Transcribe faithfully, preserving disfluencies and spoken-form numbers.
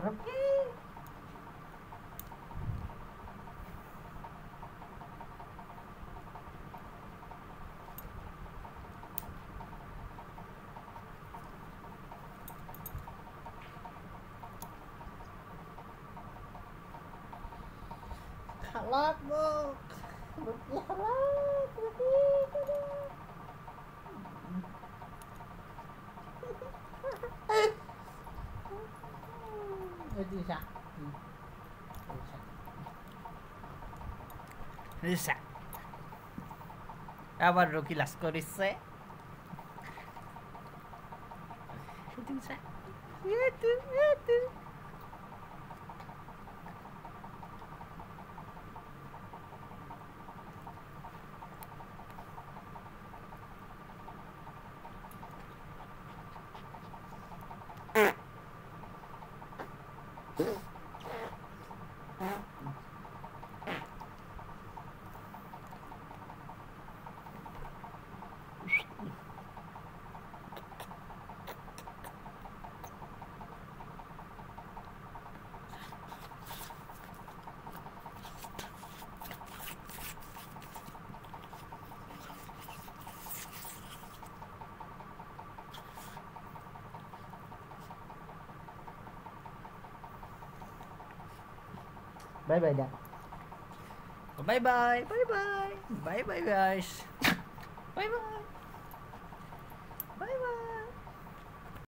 Okay. Halak bu. Bukti halak. Bukti. Rusa. Rusa. Rusa. আবার রকি লাস করিছে Rusa. Itu, itu. Bye bye dah. Bye bye, bye bye, bye bye guys, bye bye, bye bye.